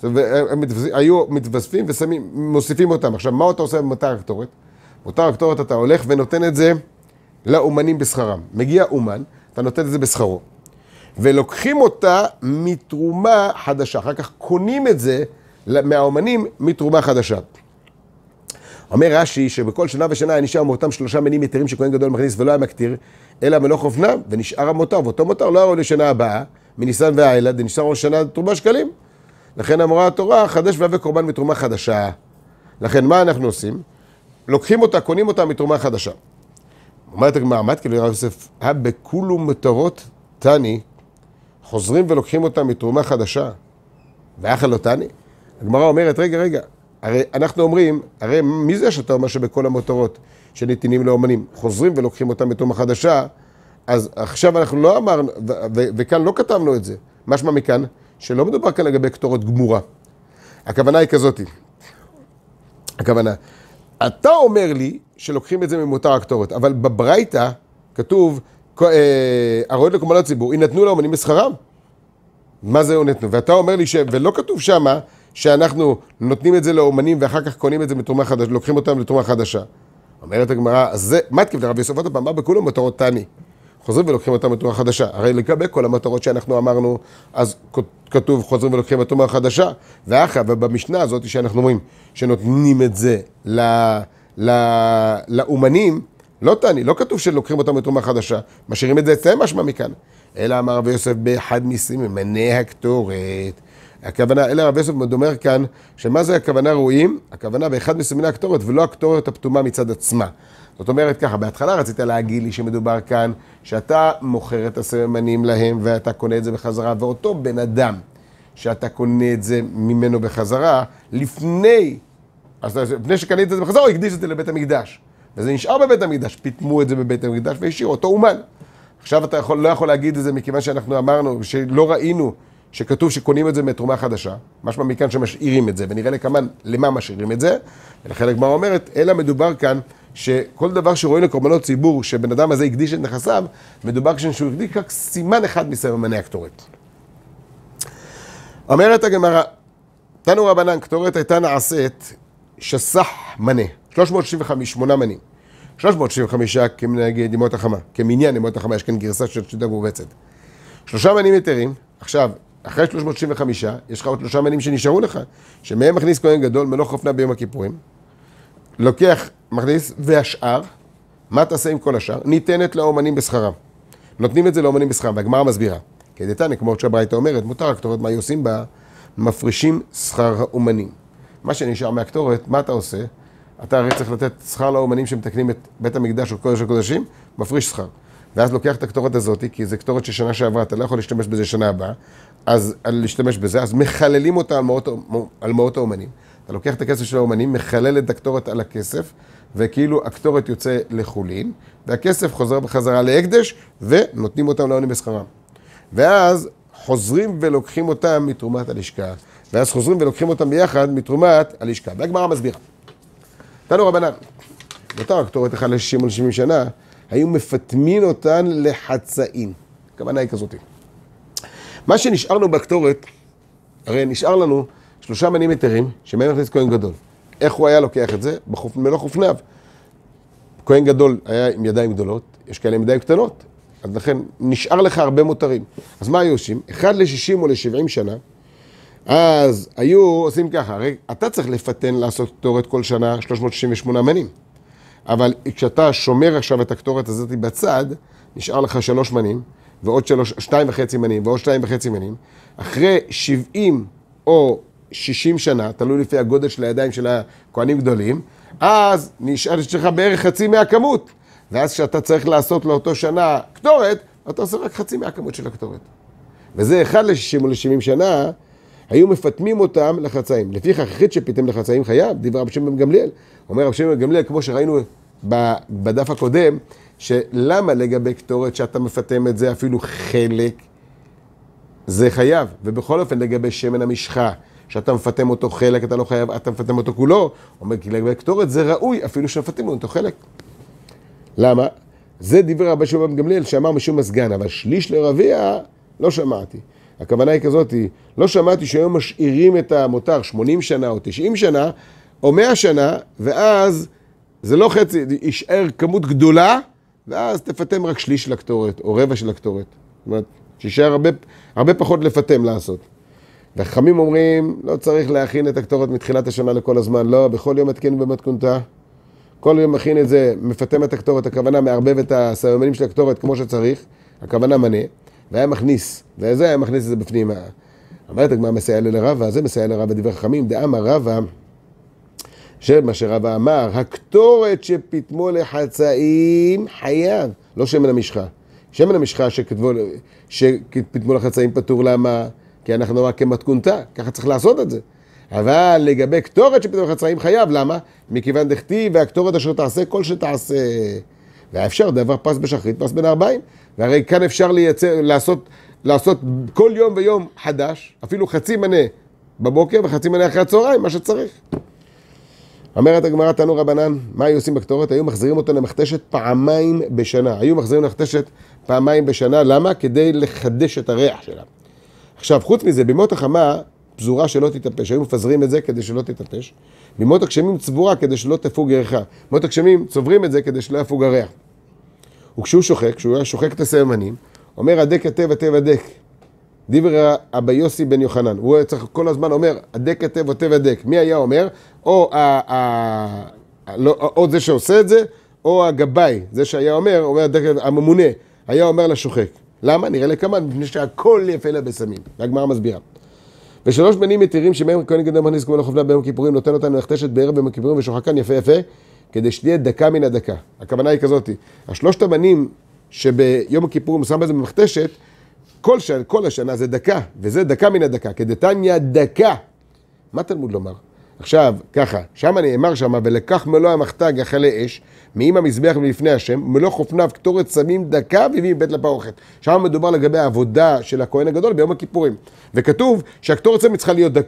היו מתווספים ומוסיפים אותם. עכשיו, מה אתה עושה במותר הקטורת? מותר הקטורת אתה הולך ונותן את זה לאומנים בשכרם. מגיע אומן, אתה נותן את זה בשכרו. ולוקחים אותה מתרומה חדשה. אחר כך קונים את זה מהאומנים מתרומה חדשה. אומר רש"י שבכל שנה ושנה נשאר מאותם שלושה מנים יתרים שכהן גדול מכניס ולא היה מקטיר, אלא מלוך אופנה, ונשאר המותר, ואותו מותר לא היה לשנה הבאה, מניסן והאלה, נשאר לשנה תרומה שקלים. לכן אמרה התורה, חדש והווה קורבן מתרומה חדשה. לכן מה אנחנו עושים? לוקחים אותה, קונים אותה מתרומה חדשה. אומרת הגמרא, עמד כאילו רב יוסף, הבכולו מותרות תני, חוזרים ולוקחים אותה מתרומה חדשה, ואכל לא תני? הגמרא אומרת, רגע, רגע, הרי אנחנו אומרים, הרי מי זה שאתה אומר שבכל המותרות שניתנים לאומנים, חוזרים ולוקחים אותם מתרומה חדשה, אז עכשיו אנחנו לא אמרנו, וכאן לא כתבנו את זה. משמע מכאן, שלא מדובר כאן לגבי קטורת גמורה. הכוונה היא כזאת. הכוונה, אתה אומר לי שלוקחים את זה ממותר הקטורת, אבל בברייתא כתוב, הראויות לקורבנות ציבור, יינתנו לאומנים בשכרם. מה זה נתנו? ואתה אומר לי, ש... ולא כתוב שמה, שאנחנו נותנים את זה לאומנים ואחר כך קונים את זה מתרומה חדשה, לוקחים אותם לתרומה חדשה. אומרת הגמרא, אז זה, מה תכף לרב יוסף עוד פעם, מה בכולו מותרות תני? חוזרים ולוקחים אותם מתרומה חדשה. הרי לגבי כל המטרות שאנחנו אמרנו, אז כתוב חוזרים ולוקחים מתרומה חדשה. ואחר, ובמשנה הזאת שאנחנו אומרים, שנותנים את זה ל... ל... לאומנים, לא תני, לא כתוב שלוקחים אותם מתרומה חדשה. משאירים את זה אצלם משמע מכאן. אלא אמר רב יוסף באחד מסימני הקטורת. הכוונה, אלא רב יוסף אומר כאן, שמה זה הכוונה ראויים? הכוונה באחד מסימני הקטורת, ולא הקטורת הפתומה מצד עצמה. זאת אומרת ככה, בהתחלה רצית להגיד לי שמדובר כאן, שאתה מוכר את הסממנים להם, ואתה קונה את זה בחזרה, ואותו בן אדם, שאתה קונה את זה ממנו בחזרה, לפני, אז לפני שקנית את זה בחזרה, הוא הקדיש את זה לבית המקדש. וזה נשאר בבית המקדש, פיתמו את זה בבית המקדש, והשאיר אותו אומן. עכשיו אתה יכול, לא יכול להגיד את זה מכיוון שאנחנו אמרנו, שלא ראינו שכתוב שקונים את זה מתרומה חדשה, משמע מכאן שמשאירים את זה, ונראה לכמן למה משאירים את זה, ולכן הגמרא אומרת, אלא מדובר כאן שכל דבר שרואים לקורבנות ציבור, שבן אדם הזה הקדיש את נכסיו, מדובר כשהוא הקדיש רק סימן אחד מסממני הקטורת. אומרת הגמרא, תנו רבנן, קטורת הייתה נעשית שסח מנה, שלוש מאות שישים וחמש, שמונה מנים. שלוש מאות שישים וחמש כנגד ימות החמה, כמניין ימות החמה, יש כאן גרסה של שיטה מובצת. שלושה מנים יתרים, עכשיו, אחרי שלוש מאות שישים וחמש, יש לך עוד שלושה מנים שנשארו לך, שמהם מכניס כהן גדול, מלוך חופנה ביום הכיפורים, לוקח, מכניס, והשאר, מה תעשה עם כל השאר? ניתנת לאומנים בשכרם. נותנים את זה לאומנים בשכרם, והגמרא מסבירה. כדתניא, כמו שהברייתא אומרת, מותר הקטורת, מה עושים בה? מפרישים שכר האומנים. מה שנשאר מהקטורת, מה אתה עושה? אתה הרי צריך לתת שכר לאומנים שמתקנים את בית המקדש או קודש הקודשים, מפריש שכר. ואז לוקח את הקטורת הזאת, כי זה קטורת ששנה שעברה, אתה לא יכול להשתמש בזה שנה הבאה, אז להשתמש בזה, אז מחללים אותה על מאות, על מאות האומנים. אתה לוקח את הכסף של האומנים, מחלל את הקטורת על הכסף, וכאילו הקטורת יוצא לחולין, והכסף חוזר בחזרה להקדש, ונותנים אותם לאומנים בשכרם. ואז חוזרים ולוקחים אותם מתרומת הלשכה, ואז חוזרים ולוקחים אותם ביחד מתרומת הלשכה. והגמרא מסבירה. תנו רבנן, באותה הקטורת אחד ל-שישים או ל-שבעים שנה, היו מפטמין אותן לחצאים. הכוונה היא כזאת. מה שנשארנו בקטורת, הרי נשאר לנו שלושה מנים יתרים, שמהם מכניס כהן גדול. איך הוא היה לוקח את זה? מלוא חופניו. כהן גדול היה עם ידיים גדולות, יש כאלה עם ידיים קטנות, אז לכן נשאר לך הרבה מותרים. אז מה היו עושים? אחד ל-שישים או ל-שבעים שנה, אז היו עושים ככה, הרי אתה צריך לפתן לעשות קטורת כל שנה שלוש מאות שישים ושמונה מנים. אבל כשאתה שומר עכשיו את הקטורת הזאת בצד, נשאר לך שלוש מנים, ועוד שלוש, שתיים וחצי מנים, ועוד שתיים וחצי מנים. אחרי שבעים או שישים שנה, תלוי לפי הגודל של הידיים של הכהנים גדולים, אז נשאר לך בערך חצי מהכמות. ואז כשאתה צריך לעשות לאותו שנה קטורת, אתה עושה רק חצי מהכמות של הקטורת. וזה אחד ל-שישים או ל-שבעים שנה, היו מפתמים אותם לחצאים. לפיכך, החית שפיתם לחצאים חייב, דברי רבי שמעון בן גמליאל. אומר רבי שמעון בן גמליאל, כמו שראינו בדף הקודם, שלמה לגבי קטורת שאתה מפתם את זה אפילו חלק, זה חייב. ובכל אופן לגבי שמן המשחה, שאתה מפתם אותו חלק, אתה לא חייב, אתה מפתם אותו כולו. אומר, כי לגבי קטורת זה ראוי, אפילו שמפתים אותו חלק. למה? זה דברי רבי שמעון בן גמליאל שאמר משום מסגן, אבל שליש לרביע לא שמעתי. הכוונה היא כזאת, לא שמעתי שהיום משאירים את המותר שמונים שנה או תשעים שנה, או מאה שנה, ואז זה לא חצי, יישאר כמות גדולה, ואז תפתם רק שליש של הקטורת, או רבע של הקטורת. זאת אומרת, שישאר הרבה, הרבה פחות לפתם לעשות. והחכמים אומרים, לא צריך להכין את הקטורת מתחילת השנה לכל הזמן, לא, בכל יום מתקין במתכונתה. כל יום מכין את זה, מפתם את הקטורת, הכוונה מערבב את הסממנים של הקטורת כמו שצריך, הכוונה מנה. והיה מכניס, וזה היה מכניס את זה בפנים. אמרת, מה מסייע לרבא? זה מסייע לרבא דברי חכמים. דאמר רבא, שמה שרבא אמר, הקטורת שפיתמו לחצאים חייב, לא שמן המשחה. שמן המשחה שכתבו, שפיתמו לחצאים פטור, למה? כי אנחנו אמר כמתכונתה, ככה צריך לעשות את זה. אבל לגבי קטורת שפיתמו לחצאים חייב, למה? מכיוון דכתיב, והקטורת אשר תעשה כל שתעשה. והאפשר דבר פס בשחרית, פס בין ארבעים. והרי כאן אפשר לייצר, לעשות, לעשות כל יום ויום חדש, אפילו חצי מנה בבוקר וחצי מנה אחרי הצהריים, מה שצריך. אומרת הגמרא, תנו רבנן, מה היו עושים בקטורת? היו מחזירים אותו למכתשת פעמיים בשנה. היו מחזירים למכתשת פעמיים בשנה, למה? כדי לחדש את הריח שלה. עכשיו, חוץ מזה, בימות החמה, פזורה שלא תתאפש. היו מפזרים את זה כדי שלא תתאפש. בימות הגשמים צבורה כדי שלא תפוג ריחה. בימות הגשמים צוברים את זה כדי שלא יפוג הריח. וכשהוא שוחק, כשהוא היה שוחק את הסממנים, אומר, הדק הטב הטב הדק. דיבר אבא יוסי בן יוחנן. הוא צריך כל הזמן אומר, הדק הטב הטב הדק. מי היה אומר? או, ה, ה, לא, או זה שעושה את זה, או הגבאי. זה שהיה אומר, אומר הדק, הממונה, היה אומר לשוחק. למה? נראה לכמה, מפני שהכל יפה לה בסמים. והגמרא מסבירה. ושלוש בנים מתירים שבהם כהן גדול מכניס כמו לחופנה ביום הכיפורים, נותן אותנו לחתשת בערב ביום הכיפורים ושוחקן יפה יפה, כדי שתהיה דקה מן הדקה. הכוונה היא כזאת, השלושת הבנים שביום הכיפורים שם בזה במכתשת, כל, ש... כל השנה זה דקה, וזה דקה מן הדקה, כדתניא דקה. מה תלמוד לומר? עכשיו, ככה, שם נאמר שמה, ולקח מלוא המחתה גחלי אש, מעם המזבח מלפני השם, מלוא חופניו קטורת שמים דקה והביא בית לפרוכת. שם מדובר לגבי העבודה של הכהן הגדול ביום הכיפורים. וכתוב שהקטורת שמים צריכה להיות דקה.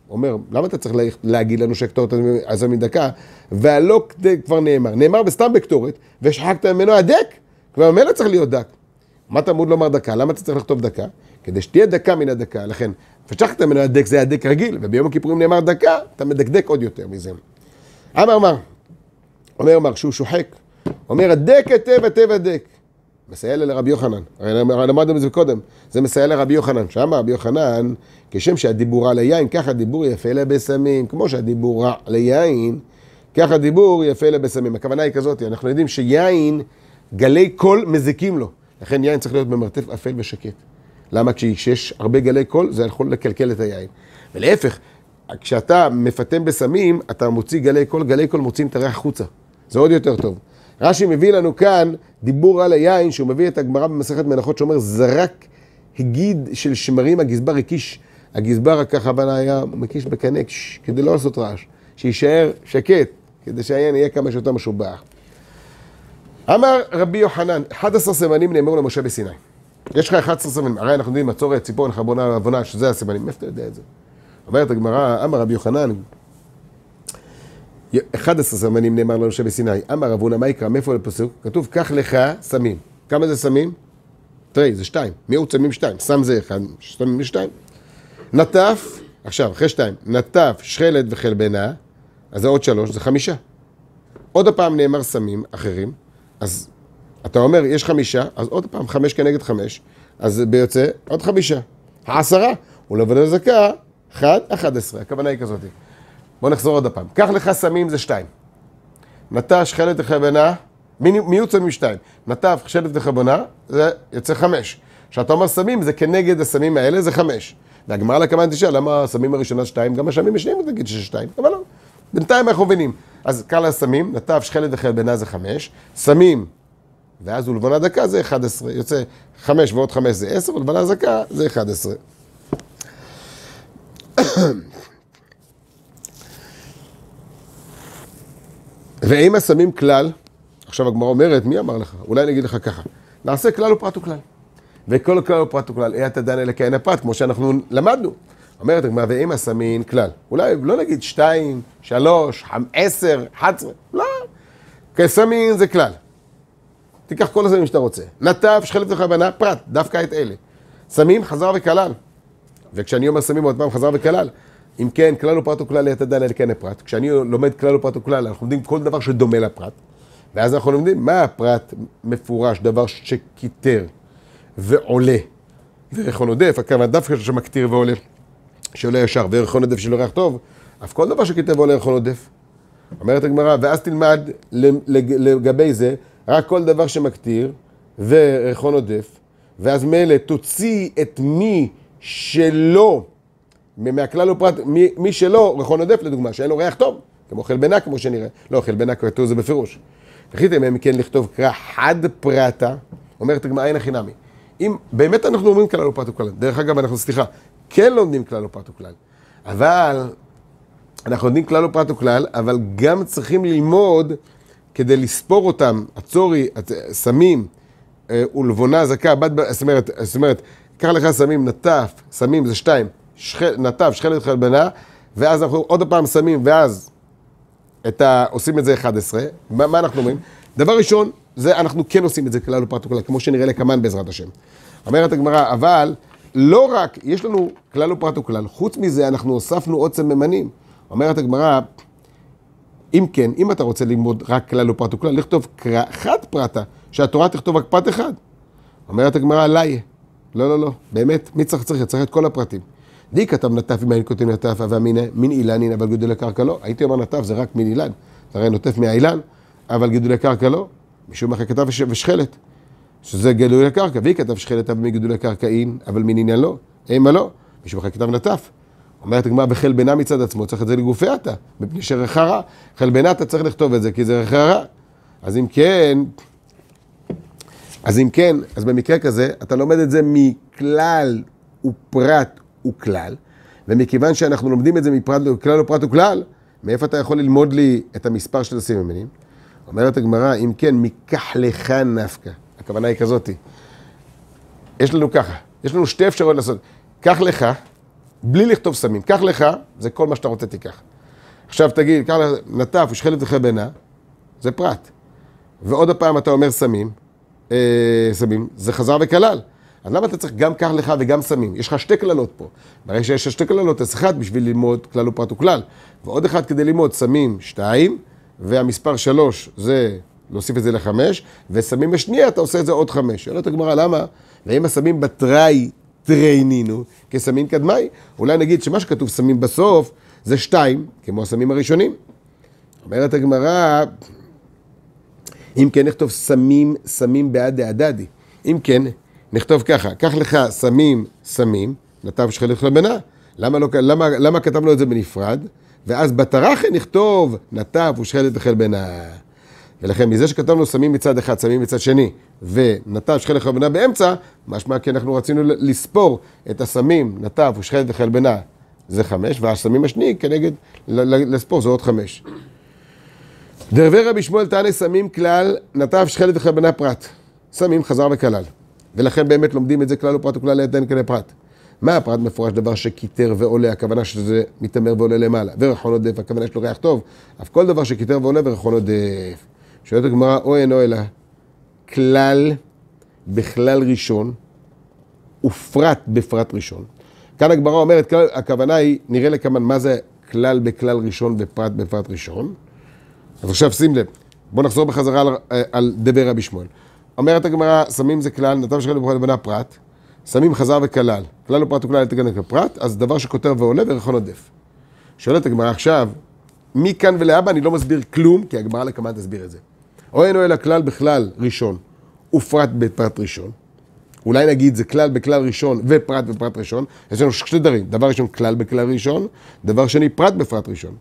אומר, למה אתה צריך להגיד לנו שקטורת עשר מדקה? והלא כבר נאמר. נאמר בסתם בקטורת, ושחקת ממנו הדק, כבר ממנו צריך להיות דק. מה תלמוד לומר דקה? למה אתה צריך לכתוב דקה? כדי שתהיה דקה מן הדקה. לכן, ושחקת ממנו הדק זה הדק רגיל, וביום הכיפורים נאמר דקה, אתה מדקדק עוד יותר מזה. אמר מה? אומר מה, שהוא שוחק. אומר, הדק היטב היטב הדק. מסייע לרבי יוחנן. הרי למדנו את זה קודם. זה מסייע לרבי יוחנן. שאמר רבי יוחנן, כשם שהדיבור על היין, ככה דיבור יפה לבשמים. כמו שהדיבור על היין, ככה דיבור יפה לבשמים. הכוונה היא כזאת, אנחנו יודעים שיין, גלי קול מזיקים לו. לכן יין צריך להיות במרתף אפל ושקט. למה? כשיש הרבה גלי קול, זה יכול לקלקל את היין. ולהפך, כשאתה מפתם בסמים, אתה מוציא גלי קול, גלי קול מוציאים את הריח חוצה. זה עוד יותר טוב. רש"י מביא לנו כאן דיבור על היין, שהוא מביא את הגמרא במסכת מנחות, שאומר, זרק הגיד של שמרים, הגזבר הקיש, הגזבר ככה בנה היה מקיש בקנה, כדי לא לעשות רעש, שישאר שקט, כדי שהיין יהיה כמה שיותר משובח. אמר רבי יוחנן, אחד עשר סימנים נאמרו למשה בסיני. יש לך אחד עשר סימנים, הרי אנחנו יודעים, מצורת, ציפורן, חרבונה, עוונה, שזה הסימנים, איפה אתה יודע את זה? אומרת הגמרא, אמר רבי יוחנן, אחד עשר סימנים נאמר למשה בסיני, אמר רב הונא מה יקרא, מאיפה לפסוק? כתוב, קח לך סמים. כמה זה סמים? תראי, זה שתיים. מיעוט סמים שתיים. סם זה אחד, סמים שתיים. נטף, עכשיו, אחרי שתיים, נטף, שחלת וחלבנה, אז זה עוד שלוש, זה חמישה. עוד הפעם נאמר סמים אחרים, אז אתה אומר, יש חמישה, אז עוד פעם, חמש כנגד חמש, אז ביוצא עוד חמישה. העשרה, ולבנה זכה, אחד, אחד עשרה. הכוונה היא כזאת. בוא נחזור עוד הפעם. קח לך סמים זה שתיים. נטף, שחלת וחלבנה, מיעוט סמים שתיים. נטף, שחלת וחלבנה, זה יוצא חמש. כשאתה אומר סמים, זה כנגד הסמים האלה, זה חמש. והגמרא לכמה תשאל, למה הסמים הראשונה שתיים? גם הסמים השניים תגיד שזה שתיים. אבל לא. בינתיים אנחנו מבינים. אז קח לך סמים, נטף, שחלת וחלבנה זה חמש. סמים, ואז ולבנה דקה זה אחד עשר. יוצא חמש ועוד חמש זה עשר, ולבנה דקה זה אחד עשר. ואם השמים כלל, עכשיו הגמרא אומרת, מי אמר לך? אולי אני אגיד לך ככה, נעשה כלל ופרט וכלל. וכל כלל ופרט וכלל, אי אתה דן אלה כאין הפרט, כמו שאנחנו למדנו. אומרת הגמרא, ואם השמים כלל, אולי לא נגיד שתיים, שלוש, עשר, אחת עשרה, לא. כסמים זה כלל. תיקח כל הסמים שאתה רוצה. נטף, שחלת וחלבנה, פרט, דווקא את אלה. סמים חזר וכלל. וכשאני אומר סמים עוד פעם חזר וכלל, אם כן, כלל ופרט וכלל אתה דן אלה כאין הפרט. כשאני לומד כלל ופרט וכלל, אנחנו לומדים כל דבר שדומה לפרט. ואז אנחנו לומדים מה הפרט מפורש, דבר שכיתר ועולה. וריחון עודף, הכוונה דווקא שמקטיר ועולה, שעולה ישר, וריחון עודף שלא ריח טוב, אף כל דבר שכיתר ועולה ריחון עודף. אומרת הגמרא, ואז תלמד לגבי זה, רק כל דבר שמקטיר וריחון עודף, ואז מילא תוציא את מי שלא, מהכלל ופרט, מי, מי שלא ריחון עודף לדוגמה, שאין לו ריח טוב, כמו חלבנה כמו שנראה. לא, חלבנה כתוב זה בפירוש. תחיתם הם כן לכתוב קרא חד פרטה, אומרת הגמרא אין הכי נמי. אם באמת אנחנו אומרים כלל ופרט וכלל, דרך אגב אנחנו, סליחה, כן לומדים כלל ופרט וכלל, אבל אנחנו לומדים כלל ופרט וכלל, אבל גם צריכים ללמוד כדי לספור אותם, הצורי, סמים, ולבונה, זקה, זאת אומרת, זאת אומרת, קח לך סמים, נטף, סמים זה שתיים, נטף, שחלת חלבנה, ואז אנחנו עוד פעם סמים, ואז את ה, עושים את זה אחד עשר. מה, מה אנחנו אומרים? דבר ראשון, זה אנחנו כן עושים את זה כלל ופרט וכלל, כמו שנראה לקמן בעזרת השם. אומרת הגמרא, אבל לא רק, יש לנו כלל ופרט וכלל, חוץ מזה אנחנו הוספנו עוד סממנים. אומרת הגמרא, אם כן, אם אתה רוצה ללמוד רק כלל ופרט וכלל, לכתוב קרא חד פרטה, שהתורה תכתוב רק פרט אחד. אומרת הגמרא, לא יהיה. לא, לא, לא. באמת, מי צריך צריך? צריך את כל הפרטים. די כתב נטף עם העין כותב נטף, והמינה, מין אילן, אבל גידולי קרקע לא. הייתי אומר נטף, זה רק מין אילן. זה הרי נוטף מהאילן, אבל גידולי קרקע לא. משום אחרי כתב ושחלת, שזה גידולי קרקע. והיא כתב שחלת, אבל מגידולי קרקעין, אבל מין עניין לא. אימה לא. משום אחרי כתב נטף. אומרת הגמרא, בחלבנה מצד עצמו, צריך את זה לגופי אתה, מפני שריחה רע. חלבנה אתה צריך לכתוב את זה, כי זה ריחה רע. אז אם כן, אז אם כן, אז במקרה כזה, אתה לומד את זה מכלל ופרט וכלל, ומכיוון שאנחנו לומדים את זה מכלל ופרט וכלל, מאיפה אתה יכול ללמוד לי את המספר של הסממנים? אומרת הגמרא, אם כן, מקח לך נפקא. הכוונה היא כזאת. יש לנו ככה, יש לנו שתי אפשרויות לעשות. קח לך, בלי לכתוב סמים. קח לך, זה כל מה שאתה רוצה תיקח. עכשיו תגיד, קח לך נטף ושחלת וחלבנה, זה פרט. ועוד הפעם אתה אומר סמים, אה, סמים, זה חזר וכלל. אז למה אתה צריך גם קח לך וגם סמים? יש לך שתי כללות פה. ברגע שיש שתי כללות, אז אחד בשביל ללמוד כלל ופרט וכלל. ועוד אחד כדי ללמוד סמים שתיים, והמספר שלוש זה להוסיף את זה לחמש, וסמים בשנייה אתה עושה את זה עוד חמש. שאלות הגמרא, למה? ואם הסמים בתראי טריינינו כסמים קדמי, אולי נגיד שמה שכתוב סמים בסוף זה שתיים, כמו הסמים הראשונים. אומרת הגמרא, אם כן נכתוב סמים, סמים בעד דעדדי. אם כן, נכתוב ככה, קח לך סמים, סמים, נטף ושחלת וחלבנה. למה, לא, למה, למה כתבנו את זה בנפרד? ואז בתרחי נכתוב נטף ושחלת וחלבנה. ולכן מזה שכתבנו סמים מצד אחד, סמים מצד שני, ונטף ושחלת וחלבנה באמצע, משמע כי אנחנו רצינו לספור את הסמים, נטף ושחלת וחלבנה, זה חמש, והסמים השני כנגד לספור זה עוד חמש. דרבי רבי שמואל תענה סמים כלל, נטף ושחלת וחלבנה פרט. סמים חזר וכלל. ולכן באמת לומדים את זה כלל ופרט וכלל לידן כלי פרט. מה הפרט מפורש? דבר שכיתר ועולה, הכוונה שזה מתאמר ועולה למעלה. ורחון עודף, הכוונה שלו ריח טוב. אף כל דבר שכיתר ועולה ורחון עודף. שואלת הגמרא, או אין או אלא, כלל בכלל ראשון, ופרט בפרט ראשון. כאן הגמרא אומרת, כלל, הכוונה היא, נראה לכמן מה זה כלל בכלל ראשון ופרט בפרט ראשון. אז עכשיו שים לב, בואו נחזור בחזרה על, על דבר רבי שמואל. אומרת הגמרא, סמים זה כלל, נטף ושחלת וחלבנה פרט, סמים חזר וכלל, כלל ופרט וכלל לתגן כפרט, אז דבר שכותר ועולה ורחון עודף. שואלת הגמרא עכשיו, מכאן ולהבא אני לא מסביר כלום, כי הגמרא לכמה תסביר את זה. או אין או אלא כלל בכלל ראשון ופרט בפרט ראשון. אולי נגיד זה כלל בכלל ראשון ופרט בפרט ראשון. יש לנו שתי דברים, דבר ראשון כלל בכלל ראשון, דבר שני פרט בפרט ראשון.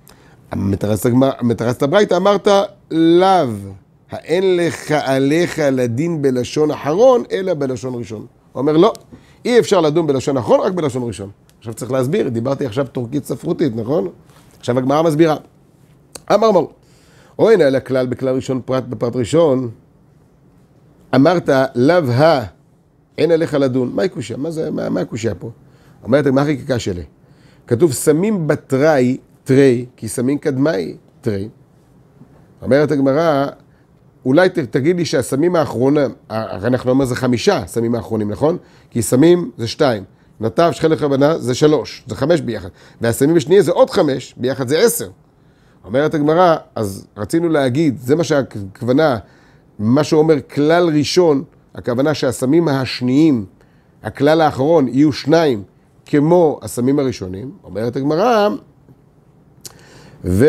המתרסת הברייתא אמרת, לאו, האין לך עליך לדין בלשון אחרון, אלא בלשון ראשון. הוא אומר, לא, אי אפשר לדון בלשון אחרון, רק בלשון ראשון. עכשיו צריך להסביר, דיברתי עכשיו טורקית ספרותית, נכון? עכשיו הגמרא מסבירה. אמר מור, או אין אלא כלל בכלל ראשון, פרט בפרט ראשון, אמרת, לאו ה, אין עליך לדון. מה הקושיה? מה זה, מה, מה הקושיה פה? אומרת, מה החקיקה שלי? כתוב, שמים בתראי, תרי, כי שמים קדמי, תרי. אומרת הגמרא, אולי תגיד לי שהסמים האחרונים, אנחנו אומר זה חמישה סמים האחרונים, נכון? כי סמים זה שתיים, נטף ושחלת וחלבנה זה שלוש, זה חמש ביחד, והסמים השנייה זה עוד חמש, ביחד זה עשר. אומרת הגמרא, אז רצינו להגיד, זה מה שהכוונה, מה שאומר כלל ראשון, הכוונה שהסמים השניים, הכלל האחרון יהיו שניים, כמו הסמים הראשונים, אומרת הגמרא, ו...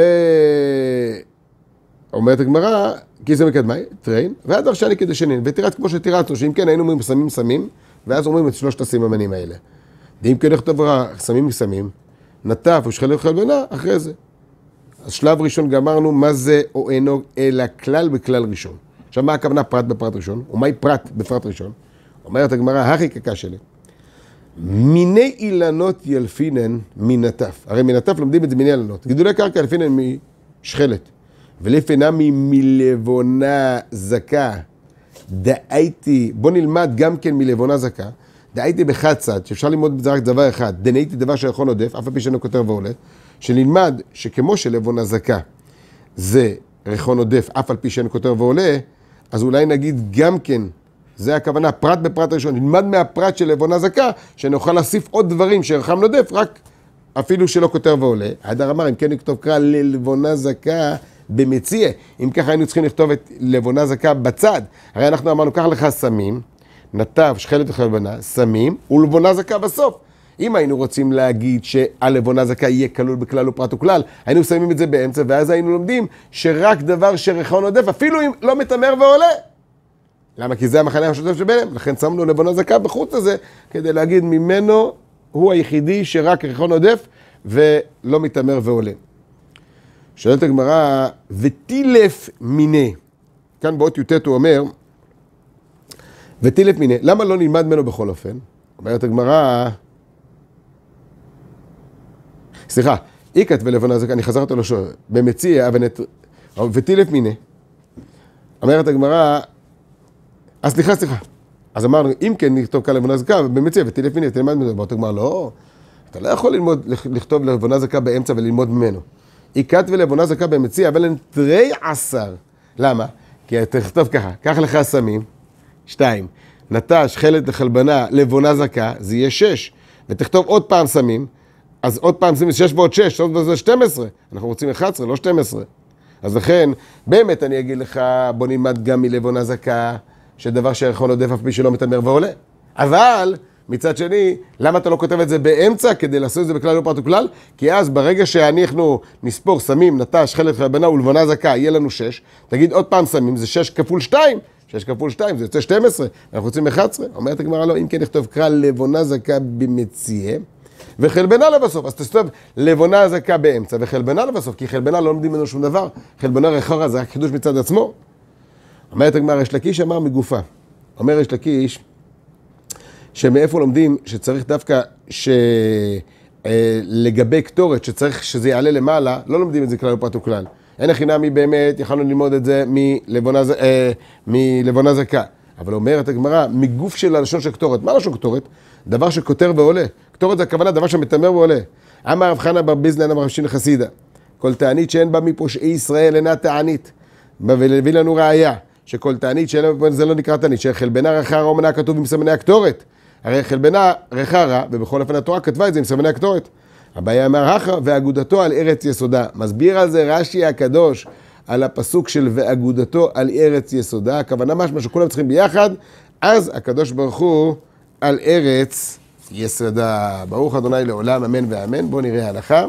אומרת הגמרא, כי זה מקדמי, טריין, ועד הרשני כדי שנין, ותירץ כמו שתירצנו, שאם כן היינו אומרים סמים סמים, ואז אומרים את שלושת הסימנים האלה. ואם כן נכתוב סמים מסמים, נטף ושחלת וחלבנה, אחרי זה. אז שלב ראשון גמרנו מה זה או אינו, אלא כלל בכלל ראשון. עכשיו מה הכוונה פרט בפרט ראשון? ומהי פרט בפרט ראשון? אומרת הגמרא, החקיקה שלי. מיני אילנות ילפינן מנטף. הרי מנטף לומדים את זה מיני אילנות. גידולי קרקע ילפינן משחלת. ולפנמי מלבונה זקה, דאיתי, בוא נלמד גם כן מלבונה זקה, דאיתי בחד צד, שאפשר ללמוד בזה רק דבר אחד, דנאיתי דבר שיכול עודף, אף הפי שאינו כותר ועולה, שנלמד שכמו שלבונה זקה זה ריחון עודף, אף על פי שאינו כותר ועולה, אז אולי נגיד גם כן, זה הכוונה, פרט בפרט ראשון, נלמד מהפרט של לבונה זקה, שנוכל להוסיף עוד דברים שריחם עודף, רק אפילו שלא כותר ועולה. הדר אמר, אם כן נכתוב קרא ללבונה זקה, במציע, אם ככה היינו צריכים לכתוב את לבונה זקה בצד, הרי אנחנו אמרנו, קח לך סמים, נטף, שחלת וחלבנה, סמים, ולבונה זקה בסוף. אם היינו רוצים להגיד שהלבונה זקה יהיה כלול בכלל ופרט וכלל, היינו שמים את זה באמצע, ואז היינו לומדים שרק דבר שריחון עודף, אפילו אם לא מתאמר ועולה. למה? כי זה המחנה המשותף שביניהם, לכן שמנו לבונה זקה בחוץ הזה, כדי להגיד ממנו, הוא היחידי שרק ריחון עודף, ולא מתאמר ועולה. שואלת הגמרא, ותילף מיני. כאן באות י"ט הוא אומר, ותילף מיני. למה לא נלמד ממנו בכל אופן? אומרת הגמרא, סליחה, איקת ולבונה זקה, אני חזרת לו שואל, במציע, ותילף מיני. אומרת הגמרא, אז סליחה, סליחה. אז אמרנו, אם כן נכתוב כאן לבונה זקה, במציע, ותילף מיני, תלמד ממנו. אומרת הגמרא, לא. אתה לא יכול ללמוד, לכתוב לבונה זכה באמצע וללמוד ממנו. עיקת ולבונה זכה במציע, אבל אין תרי עשר. למה? כי אתה תכתוב ככה, קח לך סמים, שתיים, נטש, חלת לחלבנה, לבונה זכה, זה יהיה שש. ותכתוב עוד פעם סמים, אז עוד פעם סמים, שש ועוד שש, עוד זה שתים עשרה. אנחנו רוצים אחת עשרה, לא שתים עשרה. אז לכן, באמת אני אגיד לך, בוא נלמד גם מלבונה זכה, שדבר שערכון עודף אף פי שלא מתמר ועולה. אבל, מצד שני, למה אתה לא כותב את זה באמצע כדי לעשות את זה בכלל לא פרט וכלל? כי אז ברגע שאנחנו נספור סמים, נטש, חלת חלבנה ולבונה זכה, יהיה לנו שש. תגיד עוד פעם סמים, זה שש כפול שתיים. שש כפול שתיים, זה יוצא שתים עשרה. אנחנו רוצים אחת עשרה. אומרת הגמרא לא, אם כן נכתוב קרא לבונה זכה במציע, וחלבנה לבסוף. אז תכתוב לבונה זכה באמצע, וחלבנה לבסוף, כי חלבנה לא לומדים ממנו שום דבר. חלבנה רחרה זה רק חידוש מצד עצמו. אומרת הגמרא, ריש לקיש אמר מגופה. אומר ריש לקיש, שמאיפה לומדים שצריך דווקא שלגבי קטורת, שצריך שזה יעלה למעלה, לא לומדים את זה כלל ופרט וכלל. אין הכי נמי באמת, יכולנו ללמוד את זה מלבונה, אה, מלבונה זכה. אבל אומרת הגמרא, מגוף של הלשון של קטורת. מה לשון קטורת? דבר שכותר ועולה. קטורת זה הכוונה, דבר שמתמר ועולה. אמר רב חנא בר ביזלן אמר רב שין חסידה. כל תענית שאין בה מפושעי ישראל אינה תענית. ולהביא לנו ראיה, שכל תענית שאין בה, זה לא נקרא תענית, שחלבנה רחרה אומנה כתוב עם סמני הקטורת. הרי חלבנה רחרה, ובכל אופן התורה כתבה את זה עם סמני הקטורת. הבעיה אמר הכרא ואגודתו על ארץ יסודה. מסביר על זה רש"י הקדוש על הפסוק של ואגודתו על ארץ יסודה. הכוונה משמע שכולם צריכים ביחד, אז הקדוש ברוך הוא על ארץ יסודה. ברוך ה' לעולם, אמן ואמן. בואו נראה הלכה.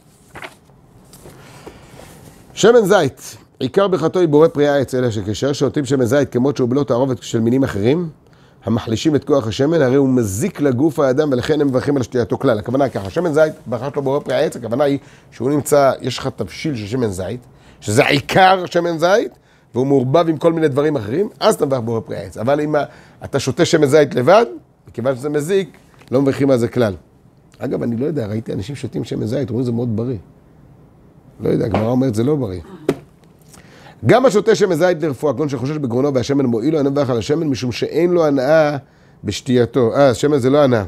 שמן זית, עיקר ברכתו היא בורא פרי העץ, אלא שכאשר שותים שמן זית כמות שהוא בלא תערובת של מינים אחרים, המחלישים את כוח השמן, הרי הוא מזיק לגוף האדם, ולכן הם מברכים על שתייתו כלל. הכוונה ככה, שמן זית, ברכת לו בורא פרי העץ, הכוונה היא שהוא נמצא, יש לך תבשיל של שמן זית, שזה עיקר שמן זית, והוא מעורבב עם כל מיני דברים אחרים, אז אתה מברך בורא פרי העץ. אבל אם אתה שותה שמן זית לבד, מכיוון שזה מזיק, לא מברכים על זה כלל. אגב, אני לא יודע, ראיתי אנשים שותים שמן זית, אומרים זה מאוד בריא. לא יודע, הגמרא אומרת זה לא בריא. גם השותה שמן זית לרפואה, כגון שחושש בגרונו והשמן מועיל לו, אינו מברך על השמן, משום שאין לו הנאה בשתייתו. אה, השמן זה לא הנאה.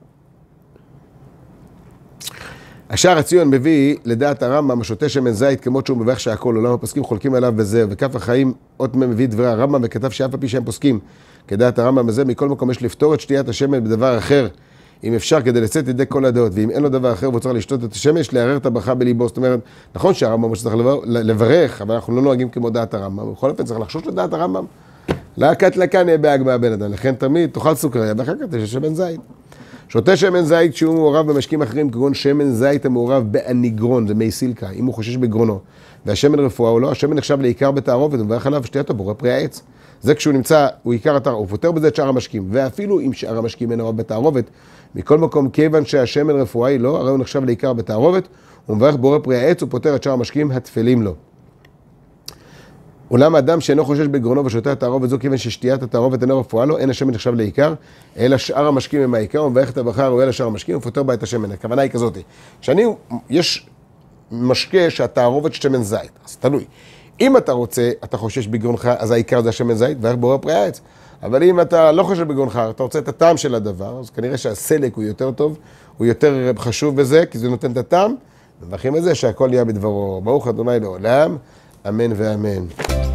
השער הציון מביא לדעת הרמב"ם, השותה שמן זית כמות שהוא מברך שהכל, עולם הפוסקים חולקים עליו בזה, וכף החיים אות מביא דברי הרמב"ם, וכתב שאף על פי שהם פוסקים כדעת הרמב"ם בזה, מכל מקום יש לפתור את שתיית השמן בדבר אחר, אם אפשר, כדי לצאת ידי כל הדעות, ואם אין לו דבר אחר והוא צריך לשתות את השמן, יש לערער את הברכה בליבו. זאת אומרת, נכון שהרמב"ם שצריך לברך, אבל אנחנו לא נוהגים כמו דעת הרמב"ם. בכל אופן צריך לחשוש לדעת הרמב"ם. להקת לקן יהיה בהגמה בן אדם, לכן תמיד תאכל סוכריה, ואחר כך תשתה שמן זית. שותה שמן זית שהוא מעורב במשקים אחרים, כגון שמן זית המעורב באניגרון, זה מי סילקה, אם הוא חושש בגרונו, והשמן רפואה או לא, השמן נחשב לעיקר בתערובת, ומברך עליו שתייתו בורא פרי העץ. זה כשהוא נמצא, הוא עיקר התערובת, הוא פותר בזה את שאר המשקים, ואפילו אם שאר המשקים אין מעורב בתערובת, מכל מקום, כיוון שהשמן רפואה היא לא, הרי הוא נחשב לעיקר בתערובת, הוא מברך בורא פרי העץ, הוא פותר את שאר המשקים התפלים לו. אולם האדם שאינו חושש בגרונו ושותה את התערובת זו, כיוון ששתיית התערובת אינו רפואה לו, אין השמן נחשב לעיקר, אלא שאר המשקים הם העיקר, הוא מברך את הברכה הראויה לשאר המשקים, הוא פותר בה את השמן. הכוונה היא כזאת, שאני, יש משקה שהתערובת שמן זית, אז תלוי. אם אתה רוצה, אתה חושש בגרונך, אז העיקר זה השמן זית, מברך בורא פרי העץ. אבל אם אתה לא חושב בגרונך, אתה רוצה את הטעם של הדבר, אז כנראה שהסלק הוא יותר טוב, הוא יותר חשוב בזה, כי זה נותן את הטעם, ומברכים את זה שהכל יהיה בדברו. ברוך ה' לעולם, אמן ואמן.